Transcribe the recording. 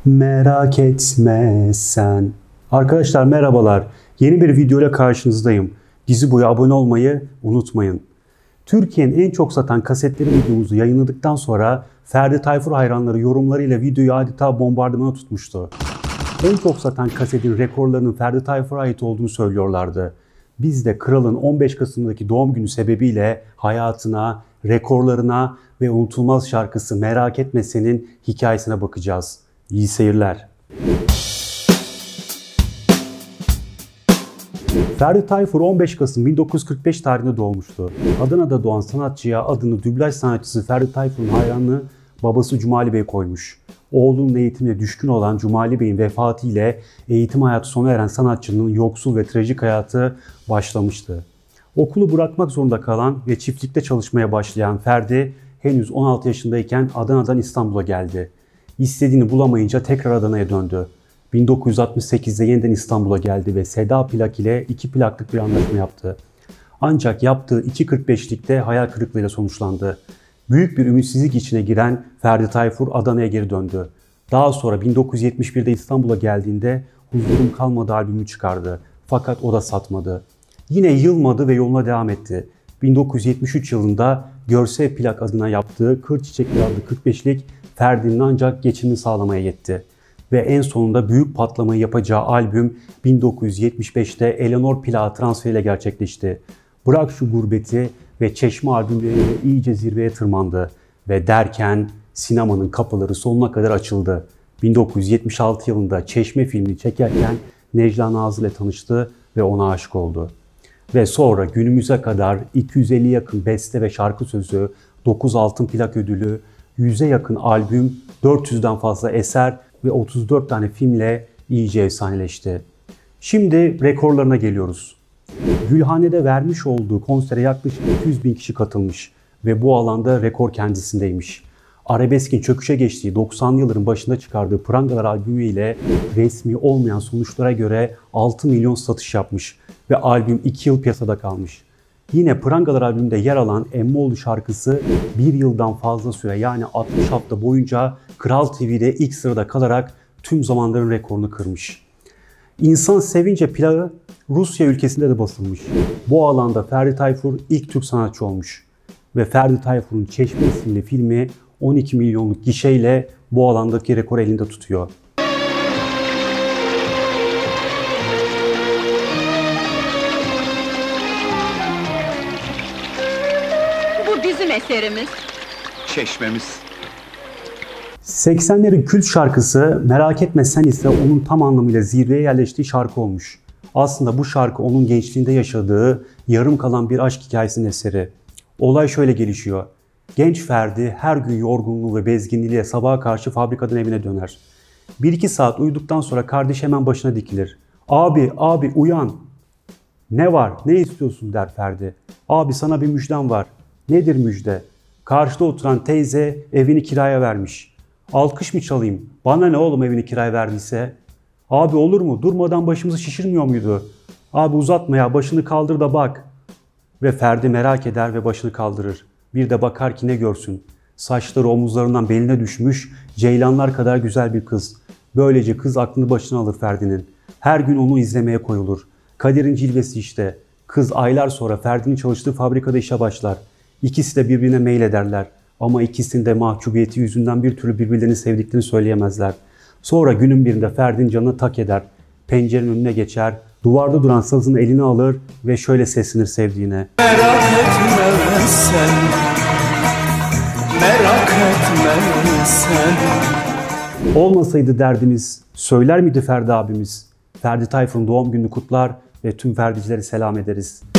Merak etme sen. Arkadaşlar merhabalar. Yeni bir videoyla karşınızdayım. Dizi boyu abone olmayı unutmayın. Türkiye'nin en çok satan kasetleri videomuzu yayınladıktan sonra Ferdi Tayfur hayranları yorumlarıyla videoyu adeta bombardımana tutmuştu. En çok satan kasetin rekorlarının Ferdi Tayfur'a ait olduğunu söylüyorlardı. Biz de kralın 15 Kasım'daki doğum günü sebebiyle hayatına, rekorlarına ve unutulmaz şarkısı Merak Etme Sen'in hikayesine bakacağız. İyi seyirler. Ferdi Tayfur 15 Kasım 1945 tarihinde doğmuştu. Adana'da doğan sanatçıya adını dublaj sanatçısı Ferdi Tayfur'un hayranlığı babası Cumali Bey koymuş. Oğlunun eğitimine düşkün olan Cumali Bey'in vefatı ile eğitim hayatı sona eren sanatçının yoksul ve trajik hayatı başlamıştı. Okulu bırakmak zorunda kalan ve çiftlikte çalışmaya başlayan Ferdi henüz 16 yaşındayken Adana'dan İstanbul'a geldi. İstediğini bulamayınca tekrar Adana'ya döndü. 1968'de yeniden İstanbul'a geldi ve Seda Plak ile 2 plaklık bir anlaşma yaptı. Ancak yaptığı 2.45'likte hayal kırıklığıyla sonuçlandı. Büyük bir ümitsizlik içine giren Ferdi Tayfur Adana'ya geri döndü. Daha sonra 1971'de İstanbul'a geldiğinde Huzurum Kalmadı albümü çıkardı. Fakat o da satmadı. Yine yılmadı ve yoluna devam etti. 1973 yılında Görse Plak adına yaptığı Kır Çiçekleri adlı 45'lik Ferdi'nin ancak geçimini sağlamaya yetti. Ve en sonunda büyük patlamayı yapacağı albüm 1975'te Eleanor Plak transferiyle gerçekleşti. Bırak Şu Gurbeti ve Çeşme albümleriyle iyice zirveye tırmandı. Ve derken sinemanın kapıları sonuna kadar açıldı. 1976 yılında Çeşme filmini çekerken Necla Nazır ile tanıştı ve ona aşık oldu. Ve sonra günümüze kadar 250 yakın beste ve şarkı sözü, 9 altın plak ödülü, 100'e yakın albüm, 400'den fazla eser ve 34 tane filmle iyice efsaneleşti. Şimdi rekorlarına geliyoruz. Gülhane'de vermiş olduğu konsere yaklaşık 200.000 kişi katılmış ve bu alanda rekor kendisindeymiş. Arabesk'in çöküşe geçtiği 90'lı yılların başında çıkardığı Prangalar albümü ile resmi olmayan sonuçlara göre 6 milyon satış yapmış ve albüm 2 yıl piyasada kalmış. Yine Prangalar albümünde yer alan Emmoğlu şarkısı 1 yıldan fazla süre yani 60 hafta boyunca Kral TV'de ilk sırada kalarak tüm zamanların rekorunu kırmış. İnsan Sevince plağı Rusya ülkesinde de basılmış. Bu alanda Ferdi Tayfur ilk Türk sanatçı olmuş. Ve Ferdi Tayfur'un Çeşme isimli filmi 12 milyonluk gişeyle bu alandaki rekoru elinde tutuyor. Bu bizim eserimiz. Çeşmemiz. 80'lerin kült şarkısı Merak Etme Sen ise onun tam anlamıyla zirveye yerleştiği şarkı olmuş. Aslında bu şarkı onun gençliğinde yaşadığı yarım kalan bir aşk hikayesinin eseri. Olay şöyle gelişiyor. Genç Ferdi her gün yorgunluğu ve bezginliğiyle sabaha karşı fabrikadan evine döner. 1-2 saat uyuduktan sonra kardeş hemen başına dikilir. Abi uyan. Ne var, ne istiyorsun der Ferdi. Abi sana bir müjdem var. Nedir müjde? Karşıda oturan teyze evini kiraya vermiş. Alkış mı çalayım? Bana ne oğlum evini kiraya verdiyse? Abi olur mu? Durmadan başımızı şişirmiyor muydu? Abi uzatma ya, başını kaldır da bak. Ve Ferdi merak eder ve başını kaldırır. Bir de bakar ki ne görsün. Saçları omuzlarından beline düşmüş, ceylanlar kadar güzel bir kız. Böylece kız aklını başına alır Ferdi'nin. Her gün onu izlemeye koyulur. Kaderin cilvesi işte. Kız aylar sonra Ferdi'nin çalıştığı fabrikada işe başlar. İkisi de birbirine meylederler. Ama ikisinin de mahcubiyeti yüzünden bir türlü birbirlerini sevdiklerini söyleyemezler. Sonra günün birinde Ferdi'nin canına tak eder. Pencerenin önüne geçer, duvarda duran sazını eline alır ve şöyle seslenir sevdiğine. Merak etme sen, merak etme sen. Olmasaydı derdimiz, söyler miydi Ferdi abimiz? Ferdi Tayfur'un doğum gününü kutlar ve tüm Ferdicilere selam ederiz.